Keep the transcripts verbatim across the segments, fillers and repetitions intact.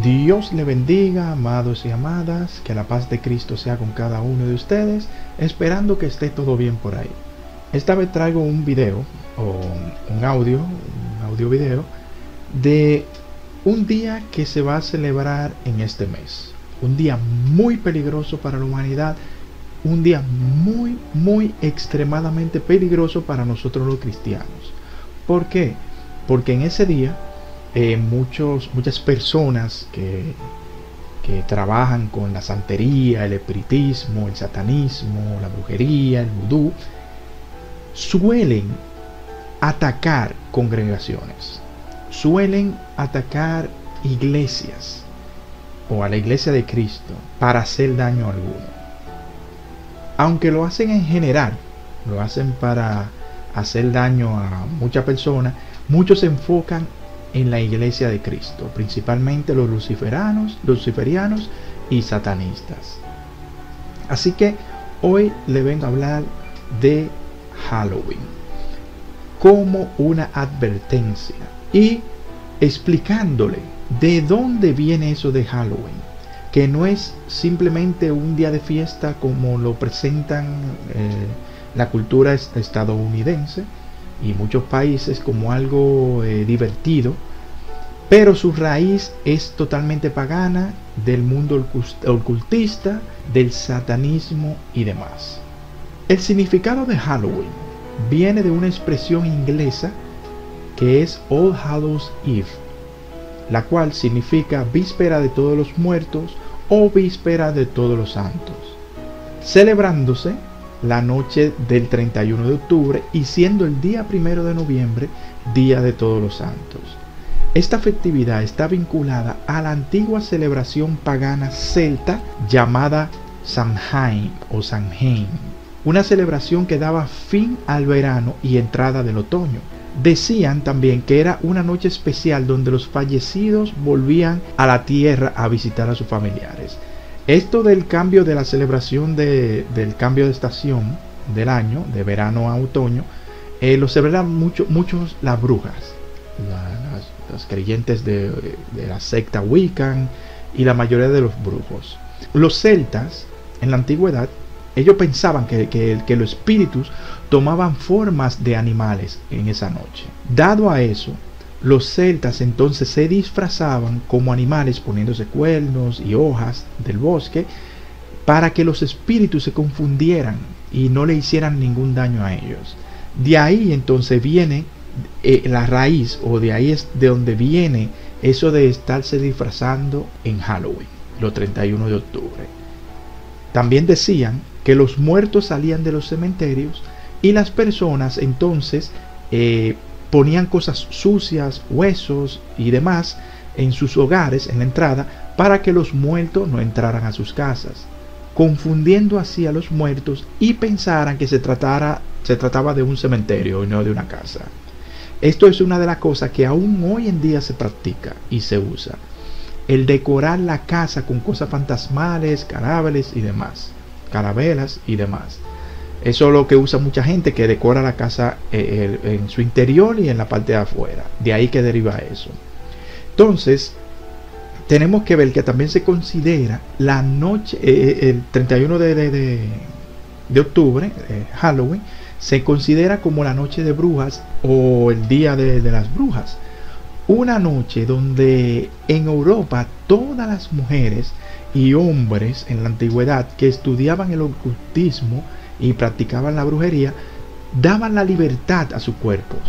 Dios le bendiga, amados y amadas, que la paz de Cristo sea con cada uno de ustedes, esperando que esté todo bien por ahí. Esta vez traigo un video, o un audio, un audio video, de un día que se va a celebrar en este mes. Un día muy peligroso para la humanidad, un día muy, muy extremadamente peligroso para nosotros los cristianos. ¿Por qué? Porque en ese día, eh, muchos, muchas personas que, que trabajan con la santería, el espiritismo, el satanismo, la brujería, el vudú, suelen atacar congregaciones, suelen atacar iglesias o a la iglesia de Cristo para hacer daño a alguno. Aunque lo hacen en general, lo hacen para hacer daño a muchas personas, muchos se enfocan en la iglesia de Cristo, principalmente los luciferanos, luciferianos y satanistas. Así que hoy le vengo a hablar de Halloween como una advertencia y explicándole de dónde viene eso de Halloween, que no es simplemente un día de fiesta como lo presentan eh, la cultura estadounidense y muchos países como algo eh, divertido, pero su raíz es totalmente pagana, del mundo ocultista, del satanismo y demás. El significado de Halloween viene de una expresión inglesa que es All Hallows Eve, la cual significa víspera de todos los muertos o víspera de todos los santos, celebrándose la noche del treinta y uno de octubre y siendo el día primero de noviembre día de todos los santos. Esta festividad está vinculada a la antigua celebración pagana celta llamada Samhain o Samhain, una celebración que daba fin al verano y entrada del otoño. Decían también que era una noche especial donde los fallecidos volvían a la tierra a visitar a sus familiares. Esto del cambio de la celebración de, del cambio de estación del año, de verano a otoño, eh, lo celebran mucho, muchos las brujas, la, las, las creyentes de, de la secta Wiccan y la mayoría de los brujos. Los celtas, en la antigüedad, ellos pensaban que, que, que los espíritus tomaban formas de animales en esa noche. Dado a eso, los celtas entonces se disfrazaban como animales poniéndose cuernos y hojas del bosque para que los espíritus se confundieran y no le hicieran ningún daño a ellos. De ahí entonces viene eh, la raíz, o de ahí es de donde viene eso de estarse disfrazando en Halloween, los treinta y uno de octubre. También decían que los muertos salían de los cementerios y las personas entonces eh, ponían cosas sucias, huesos y demás en sus hogares, en la entrada, para que los muertos no entraran a sus casas, confundiendo así a los muertos y pensaran que se, tratara, se trataba de un cementerio y no de una casa. Esto es una de las cosas que aún hoy en día se practica y se usa, el decorar la casa con cosas fantasmales, cadáveres y demás, carabelas y demás. Eso es lo que usa mucha gente, que decora la casa eh, en su interior y en la parte de afuera. De ahí que deriva eso. Entonces, tenemos que ver que también se considera la noche, eh, el treinta y uno de, de, de, de octubre, eh, Halloween, se considera como la noche de brujas o el día de, de las brujas. Una noche donde en Europa todas las mujeres y hombres en la antigüedad que estudiaban el ocultismo y practicaban la brujería, daban la libertad a sus cuerpos.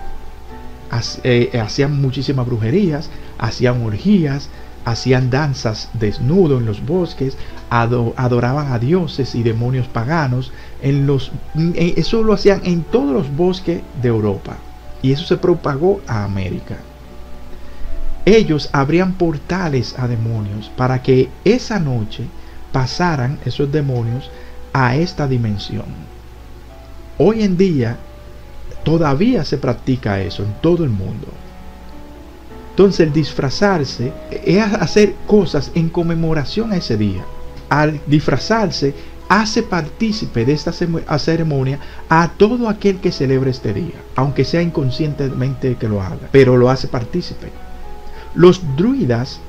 Hacían muchísimas brujerías, hacían orgías, hacían danzas desnudos en los bosques, adoraban a dioses y demonios paganos. En los, eso lo hacían en todos los bosques de Europa y eso se propagó a América. Ellos abrían portales a demonios para que esa noche pasaran esos demonios a esta dimensión. Hoy en día todavía se practica eso en todo el mundo. Entonces el disfrazarse es hacer cosas en conmemoración a ese día. Al disfrazarse hace partícipe de esta ceremonia a todo aquel que celebre este día, aunque sea inconscientemente que lo haga, pero lo hace partícipe. Los druidas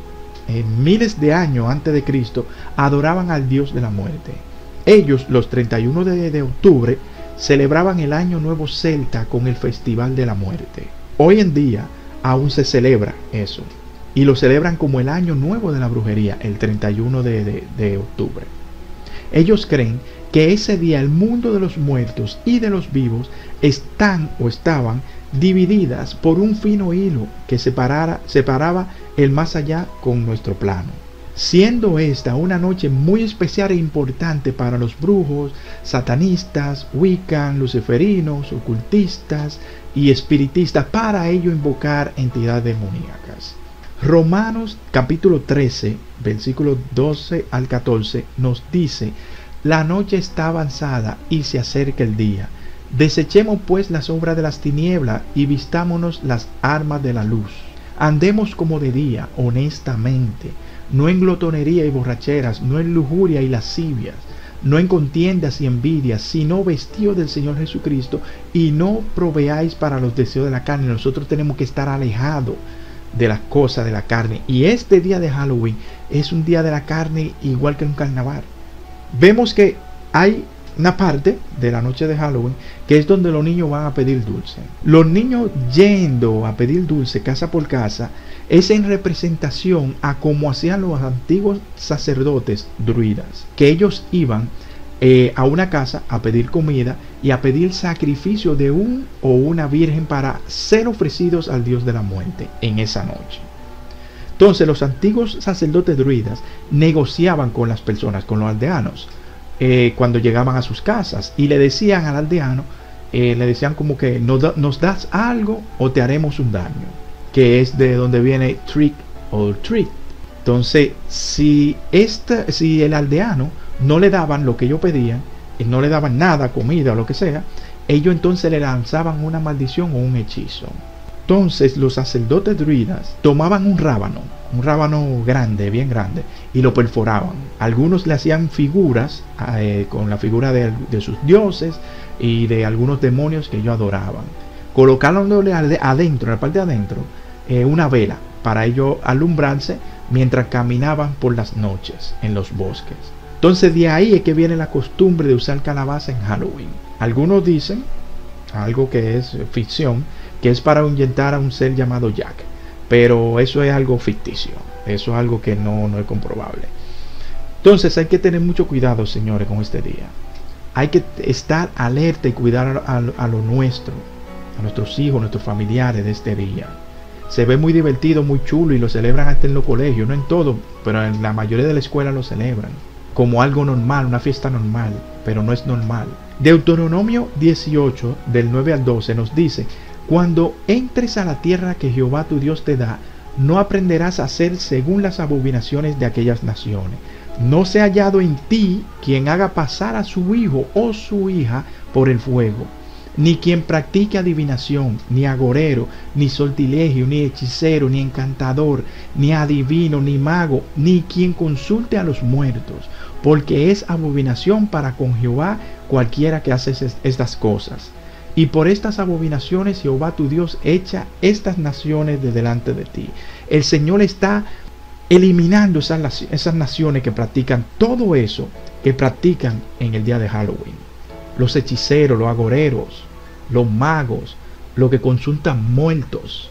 eh, miles de años antes de Cristo, adoraban al dios de la muerte. Ellos, los treinta y uno de, de octubre, celebraban el año nuevo celta con el festival de la muerte. Hoy en día aún se celebra eso, y lo celebran como el año nuevo de la brujería, el treinta y uno de, de, de octubre. Ellos creen que ese día el mundo de los muertos y de los vivos están o estaban divididas por un fino hilo que separara, separaba el más allá con nuestro plano, siendo esta una noche muy especial e importante para los brujos, satanistas, wiccan, luciferinos, ocultistas y espiritistas, para ello invocar entidades demoníacas. Romanos capítulo trece, versículos doce al catorce nos dice: la noche está avanzada y se acerca el día. Desechemos pues las obras de las tinieblas y vistámonos las armas de la luz. Andemos como de día, honestamente, no en glotonería y borracheras, no en lujuria y lascivias, no en contiendas y envidias, sino vestidos del Señor Jesucristo, y no proveáis para los deseos de la carne. Nosotros tenemos que estar alejados de las cosas de la carne, y este día de Halloween es un día de la carne igual que un carnaval. Vemos que hay una parte de la noche de Halloween que es donde los niños van a pedir dulce. Los niños yendo a pedir dulce casa por casa es en representación a como hacían los antiguos sacerdotes druidas, que ellos iban eh, a una casa a pedir comida y a pedir sacrificio de un o una virgen para ser ofrecidos al dios de la muerte en esa noche. Entonces los antiguos sacerdotes druidas negociaban con las personas, con los aldeanos, eh, cuando llegaban a sus casas, y le decían al aldeano, eh, le decían como que nos, nos das algo o te haremos un daño, que es de donde viene trick or treat. Entonces si, esta, si el aldeano no le daban lo que ellos pedían, y no le daban nada, comida o lo que sea, ellos entonces le lanzaban una maldición o un hechizo. Entonces los sacerdotes druidas tomaban un rábano, un rábano grande, bien grande, y lo perforaban. Algunos le hacían figuras eh, con la figura de, de sus dioses y de algunos demonios que ellos adoraban. Colocándole adentro, en la parte de adentro, eh, una vela para ellos alumbrarse mientras caminaban por las noches en los bosques. Entonces de ahí es que viene la costumbre de usar calabaza en Halloween. Algunos dicen, algo que es ficción, que es para ahuyentar a un ser llamado Jack, pero eso es algo ficticio, eso es algo que no, no es comprobable. Entonces hay que tener mucho cuidado, señores, con este día. Hay que estar alerta y cuidar a, a, a lo nuestro, a nuestros hijos, a nuestros familiares de este día. Se ve muy divertido, muy chulo, y lo celebran hasta en los colegios, no en todo, pero en la mayoría de la escuela lo celebran como algo normal, una fiesta normal, pero no es normal. Deuteronomio dieciocho, del nueve al doce, nos dice: cuando entres a la tierra que Jehová tu Dios te da, no aprenderás a hacer según las abominaciones de aquellas naciones. No sea hallado en ti quien haga pasar a su hijo o su hija por el fuego, ni quien practique adivinación, ni agorero, ni sortilegio, ni hechicero, ni encantador, ni adivino, ni mago, ni quien consulte a los muertos, porque es abominación para con Jehová cualquiera que hace estas cosas. Y por estas abominaciones Jehová tu Dios echa estas naciones de delante de ti. El Señor está eliminando esas, esas naciones que practican todo eso que practican en el día de Halloween. Los hechiceros, los agoreros, los magos, los que consultan muertos.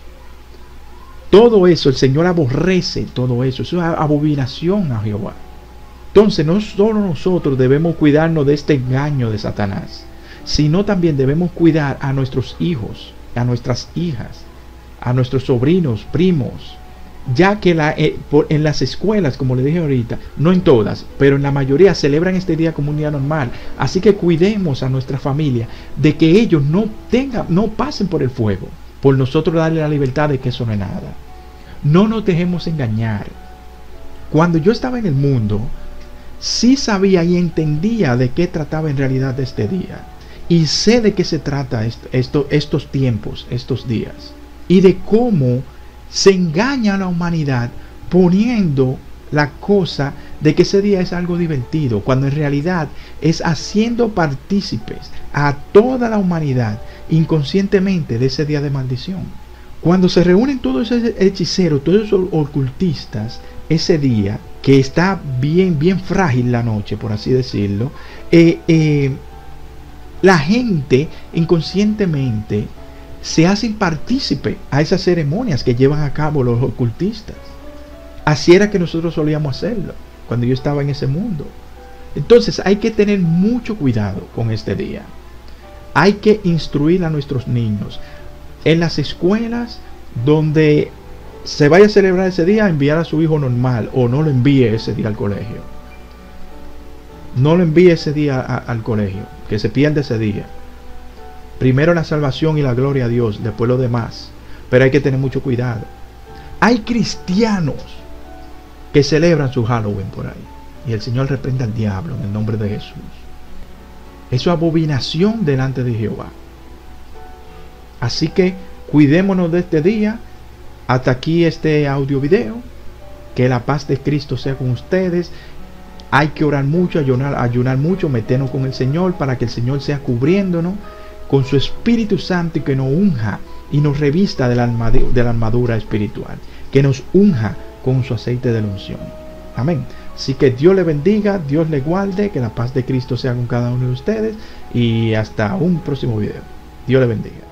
Todo eso, el Señor aborrece todo eso. Eso es abominación a Jehová. Entonces no solo nosotros debemos cuidarnos de este engaño de Satanás, sino también debemos cuidar a nuestros hijos, a nuestras hijas, a nuestros sobrinos, primos, ya que la, eh, por, en las escuelas, como le dije ahorita, no en todas, pero en la mayoría celebran este día como un día normal. Así que cuidemos a nuestra familia de que ellos no tengan, no pasen por el fuego, por nosotros darle la libertad de que eso no es nada. No nos dejemos engañar. Cuando yo estaba en el mundo, sí sabía y entendía de qué trataba en realidad este día. Y sé de qué se trata esto, esto, estos tiempos, estos días. Y de cómo se engaña a la humanidad poniendo la cosa de que ese día es algo divertido, cuando en realidad es haciendo partícipes a toda la humanidad inconscientemente de ese día de maldición. Cuando se reúnen todos esos hechiceros, todos esos ocultistas, ese día, que está bien, bien frágil la noche, por así decirlo, eh, eh, la gente inconscientemente se hacen partícipe a esas ceremonias que llevan a cabo los ocultistas. Así era que nosotros solíamos hacerlo cuando yo estaba en ese mundo. Entonces hay que tener mucho cuidado con este día. Hay que instruir a nuestros niños en las escuelas donde se vaya a celebrar ese día, enviar a su hijo normal, o no lo envíe ese día al colegio. No lo envíe ese día a, al colegio, que se pierda ese día. Primero la salvación y la gloria a Dios, después lo demás. Pero hay que tener mucho cuidado. Hay cristianos que celebran su Halloween por ahí, y el Señor reprenda al diablo en el nombre de Jesús. Eso es abominación delante de Jehová. Así que cuidémonos de este día. Hasta aquí este audio video. Que la paz de Cristo sea con ustedes. Hay que orar mucho, ayunar, ayunar mucho, meternos con el Señor, para que el Señor sea cubriéndonos con su Espíritu Santo y que nos unja y nos revista de la armadura, de la armadura espiritual, que nos unja con su aceite de la unción. Amén. Así que Dios le bendiga, Dios le guarde, que la paz de Cristo sea con cada uno de ustedes, y hasta un próximo video. Dios le bendiga.